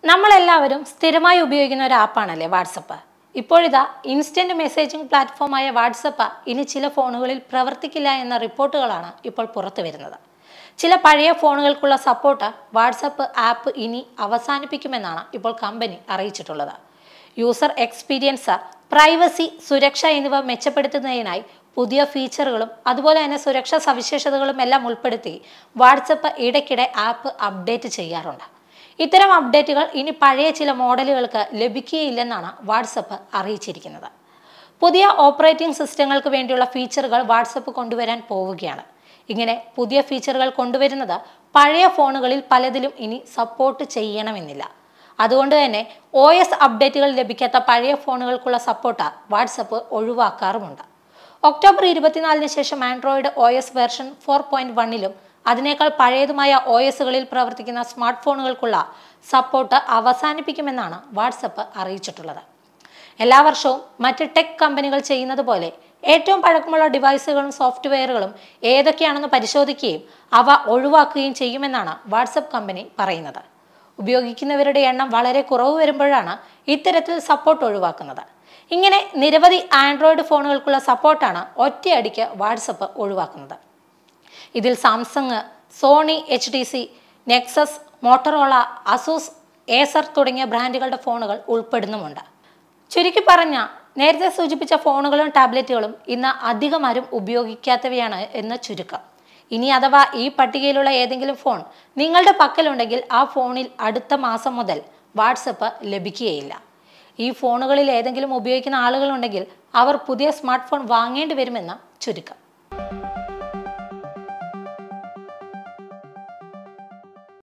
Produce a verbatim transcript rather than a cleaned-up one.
നമ്മളെല്ലാവരും സ്ഥിരമായി ഉപയോഗിക്കുന്ന ഒരു ആപ്പാണല്ലേ വാട്സപ്പ്. ഇപ്പോഴിതാ ഇൻസ്റ്റന്റ് മെസ്സേജിംഗ് പ്ലാറ്റ്ഫോമായ വാട്സപ്പ് ഇനി ചില ഫോണുകളിൽ പ്രവർത്തിക്കില്ല എന്ന റിപ്പോർട്ടുകളാണ് ഇപ്പോൾ പുറത്തു വരുന്നത്. ചില പഴയ ഫോണുകൾക്കുള്ള സപ്പോർട്ട് വാട്സപ്പ് ആപ്പ് ഇനി അവസാനിപ്പിക്കുമെന്നാണ് ഇപ്പോൾ കമ്പനി അറിയിച്ചിട്ടുള്ളത്. യൂസർ എക്സ്പീരിയൻസ്, പ്രൈവസി, സുരക്ഷ എന്നിവ മെച്ചപ്പെടുത്തുന്നതിനായി പുതിയ ഫീച്ചറുകളും അതുപോലെ തന്നെ സുരക്ഷാ സവിശേഷതകളും എല്ലാം ഉൾപ്പെടുത്തി വാട്സപ്പ് ഇടയ്ക്കിടെ ആപ്പ് അപ്ഡേറ്റ് ചെയ്യാറുണ്ട്. ഇത്തരം അപ്ഡേറ്റുകൾ ഇനി പഴയ ചില മോഡലുകൾക്ക് ലഭിക്കുകയില്ലെന്നാണ് വാട്സപ്പ് അറിയിച്ചിരിക്കുന്നത്. പുതിയ ഓപ്പറേറ്റിംഗ് സിസ്റ്റങ്ങൾക്ക് വേണ്ടിയുള്ള ഫീച്ചറുകൾ വാട്സപ്പ് കൊണ്ടുവരാൻ പോവുകയാണ്. ഇങ്ങനെ പുതിയ ഫീച്ചറുകൾ കൊണ്ടുവരുന്നത് പഴയ ഫോണുകളിൽ പലതിലും ഇനി സപ്പോർട്ട് ചെയ്യണമെന്നില്ല. അതുകൊണ്ട് തന്നെ ഒ എസ് അപ്ഡേറ്റുകൾ ലഭിക്കാത്ത പഴയ ഫോണുകൾക്കുള്ള സപ്പോർട്ട് വാട്സപ്പ് ഒഴിവാക്കാറുമുണ്ട്. ഒക്ടോബർ ഇരുപത്തിനാലിന് ശേഷം Android O S version four point വണ്ണിലും അതിനേക്കാൾ പഴയതുമായ ഒ എസുകളിൽ പ്രവർത്തിക്കുന്ന സ്മാർട്ട് ഫോണുകൾക്കുള്ള സപ്പോർട്ട് അവസാനിപ്പിക്കുമെന്നാണ് വാട്സപ്പ് അറിയിച്ചിട്ടുള്ളത്. എല്ലാ വർഷവും മറ്റ് ടെക് കമ്പനികൾ ചെയ്യുന്നത് പോലെ ഏറ്റവും പഴക്കമുള്ള ഡിവൈസുകളും സോഫ്റ്റ്വെയറുകളും ഏതൊക്കെയാണെന്ന് പരിശോധിക്കുകയും അവ ഒഴിവാക്കുകയും ചെയ്യുമെന്നാണ് വാട്സപ്പ് കമ്പനി പറയുന്നത്. ഉപയോഗിക്കുന്നവരുടെ എണ്ണം വളരെ കുറവ് വരുമ്പോഴാണ് ഇത്തരത്തിൽ സപ്പോർട്ട് ഒഴിവാക്കുന്നത്. ഇങ്ങനെ നിരവധി ആൻഡ്രോയിഡ് ഫോണുകൾക്കുള്ള സപ്പോർട്ടാണ് ഒറ്റയടിക്ക് വാട്സപ്പ് ഒഴിവാക്കുന്നത്. ഇതിൽ Samsung, Sony, H T C, Nexus, Motorola, Asus, Acer തുടങ്ങിയ ബ്രാൻഡുകളുടെ ഫോണുകൾ ഉൾപ്പെടുന്നുമുണ്ട്. ചുരുക്കി പറഞ്ഞ നേരത്തെ സൂചിപ്പിച്ച ഫോണുകളും ടാബ്ലറ്റുകളും ഇന്ന് അധികമാരും ഉപയോഗിക്കാത്തവയാണ് എന്ന് ചുരുക്കം. ഇനി അഥവാ ഈ പട്ടികയിലുള്ള ഏതെങ്കിലും ഫോൺ നിങ്ങളുടെ പക്കലുണ്ടെങ്കിൽ ആ ഫോണിൽ അടുത്ത മാസം മുതൽ വാട്സപ്പ് ലഭിക്കുകയില്ല. ഈ ഫോണുകളിൽ ഏതെങ്കിലും ഉപയോഗിക്കുന്ന ആളുകളുണ്ടെങ്കിൽ അവർ പുതിയ സ്മാർട്ട് ഫോൺ വാങ്ങേണ്ടി വരുമെന്ന് ചുരുക്കം.